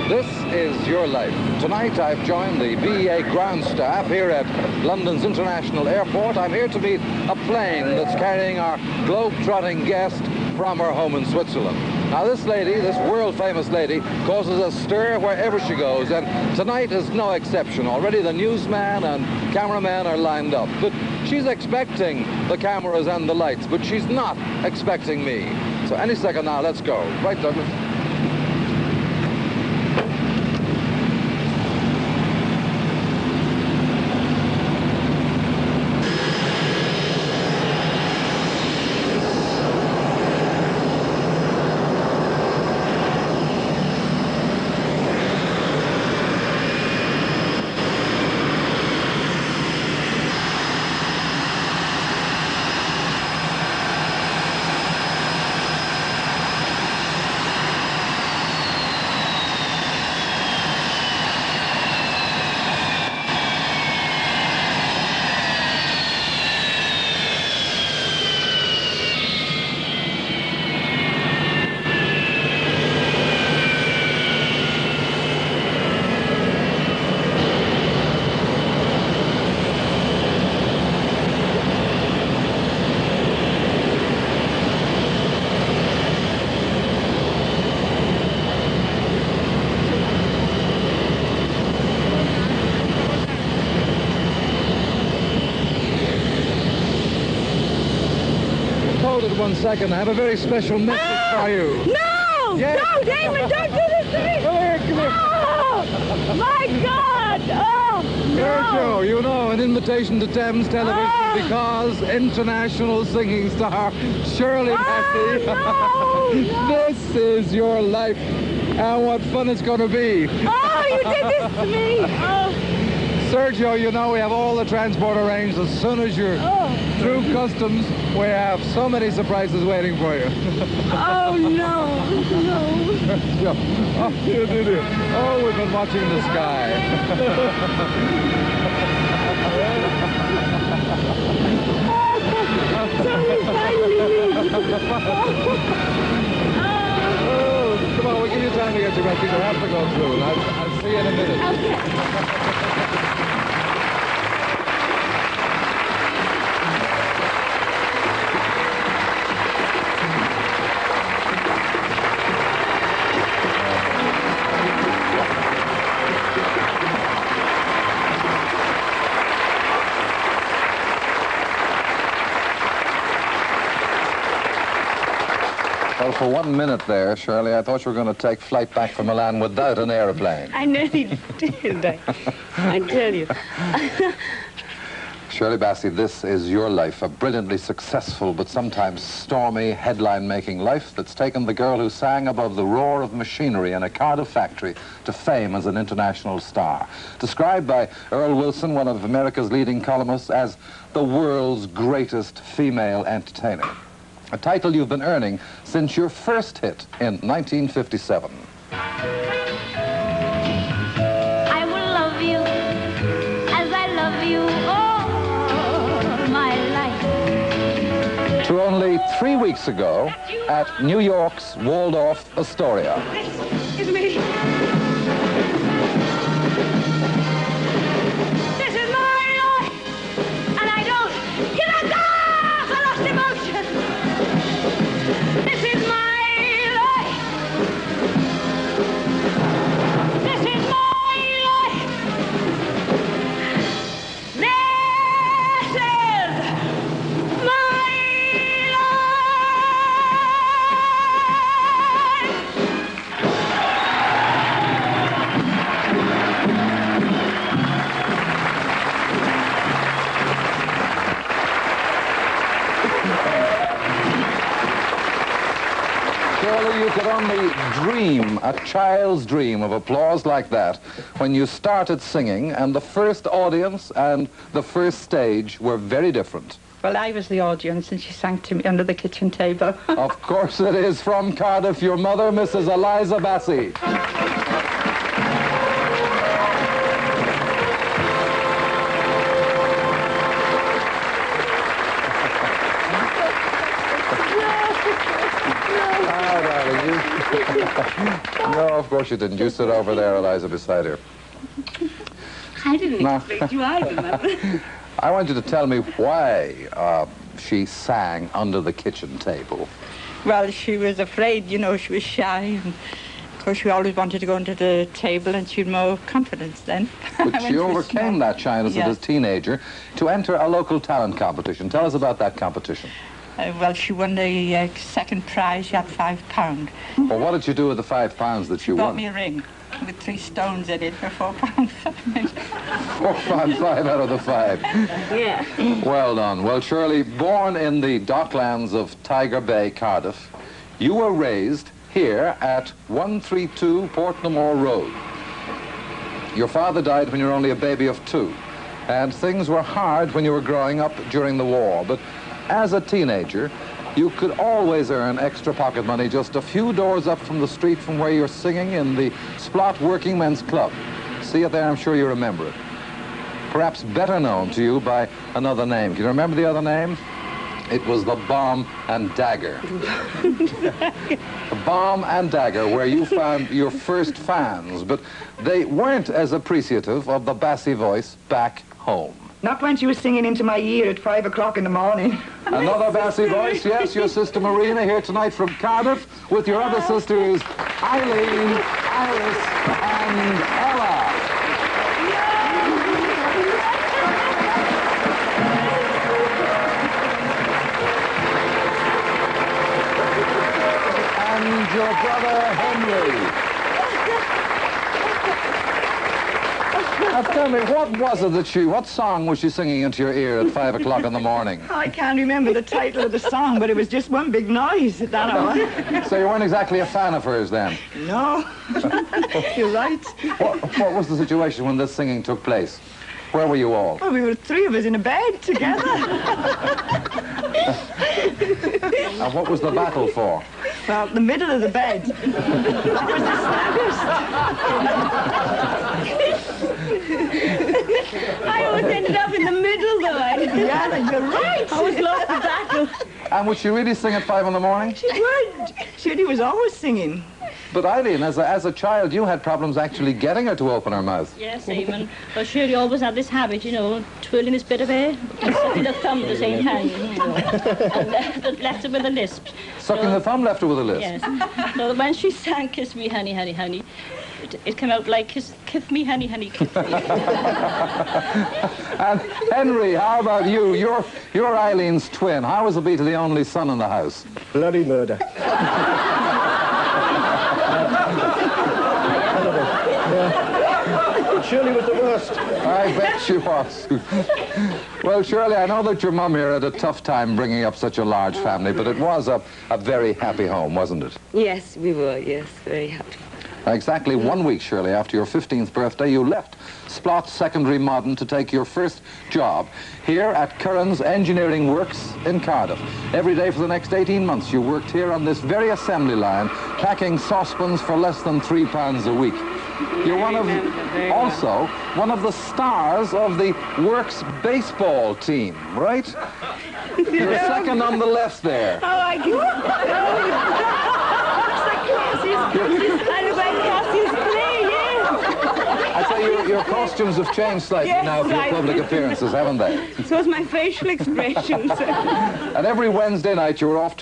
This is Your Life. Tonight I've joined the BEA ground staff here at London's International Airport. I'm here to meet a plane that's carrying our globe-trotting guest from her home in Switzerland. Now this lady, this world-famous lady, causes a stir wherever she goes, and tonight is no exception. Already the newsman and cameramen are lined up, but she's expecting the cameras and the lights, but she's not expecting me. So any second now, let's go. Right, Douglas? One second, I have a very special message for you. No! Yes. No, Damon, don't do this to me! Come here, come here. Oh, my God! Oh, Sergio, no! you know, an invitation to Thames Television because international singing star Shirley Bassey. No. This is Your Life, and what fun it's going to be. Oh, you did this to me! Oh. Sergio, you know, we have all the transport arranged. As soon as you're through customs, we have so many surprises waiting for you. Oh, no, no. Oh, we've been watching the sky. Somebody finally me. Oh, come on, we'll give you time to get your back. You have to go through. I'll see you in a minute. Okay. Well, for 1 minute there, Shirley, I thought you were going to take flight back from Milan without an aeroplane. I nearly did, I tell you. Shirley Bassey, this is your life, a brilliantly successful but sometimes stormy headline-making life that's taken the girl who sang above the roar of machinery in a Cardiff factory to fame as an international star. Described by Earl Wilson, one of America's leading columnists, as the world's greatest female entertainer. A title you've been earning since your first hit in 1957. I will love you as I love you all my life. To only 3 weeks ago at New York's Waldorf Astoria. This is me. This is my life, and I don't give a damn for lost emotion. This is my life. This is my life. This is my life. Surely you could only dream, a child's dream of applause like that when you started singing and the first audience and the first stage were very different. Well, I was the audience and she sang to me under the kitchen table. Of course it is. From Cardiff, your mother, Mrs. Eliza Bassey. Oh, darling, you... No, of course you didn't. You sit over there, Eliza, beside her. I didn't No. expect you, I remember. I want you to tell me why she sang under the kitchen table. Well, she was afraid, you know, she was shy. And of course, she always wanted to go into the table and she had more confidence then. But when she was overcame small. that shyness as a teenager to enter a local talent competition. Tell us about that competition. Well, she won the second prize. She had £5. Well, what did you do with the £5 that you Bought won? me a ring with 3 stones in it for £4. £4.5 out of the 5. Yeah. Well done. Well, Shirley, born in the docklands of Tiger Bay, Cardiff, you were raised here at 132 Portnamore Road. Your father died when you were only a baby of 2, and things were hard when you were growing up during the war. But as a teenager, you could always earn extra pocket money just a few doors up from the street from where you're singing in the Splot Working Men's Club. See it there? I'm sure you remember it. Perhaps better known to you by another name. Can you remember the other name? It was the Bomb and Dagger. The Bomb and Dagger, where you found your first fans, but they weren't as appreciative of the bassy voice back home. Not when she was singing into my ear at 5 o'clock in the morning. Another bassy voice, yes, your sister Marina here tonight from Cardiff with your other sisters, Eileen, Iris, and Ella. And your brother Henry. Now tell me, what song was she singing into your ear at 5 o'clock in the morning? I can't remember the title of the song, but it was just one big noise at that hour. So you weren't exactly a fan of hers then? No, you're right. What was the situation when this singing took place? Where were you all? Well, we were 3 of us in a bed together. And what was the battle for? Well, the middle of the bed. That was the I always ended up in the middle, though. Yeah, you're right. I always lost the battle. And would she really sing at 5 in the morning? She would. She was always singing. But Eileen, as a child, you had problems actually getting her to open her mouth. Yes, Eamon. Well, Shirley always had this habit, you know, twirling this bit of hair and sucking the thumb at the same time, you know, and left it with a lisp. Sucking the thumb, left her with a lisp. Yes. So that when she sang Kiss Me, Honey, Honey, Honey, it came out like Kiss Me, Honey, Honey, Kiss Me. And Henry, how about you? You're Eileen's twin. How was it be to the only son in the house? Bloody murder. Shirley was the worst. I bet she was. Well, Shirley, I know that your mum here had a tough time bringing up such a large family, but it was a very happy home, wasn't it? Yes, we were, yes, very happy. Exactly 1 week, Shirley, after your 15th birthday, you left Splot Secondary Modern to take your first job here at Curran's Engineering Works in Cardiff. Every day for the next 18 months, you worked here on this very assembly line, packing saucepans for less than £3 a week. You're also one of the stars of the Works baseball team, right? You're second on the left there. Oh, I do. And when Cassie's playing, yeah. I tell you, your costumes have changed slightly Yes, now for your I- public appearances, haven't they? So is my facial expressions. And every Wednesday night, you were off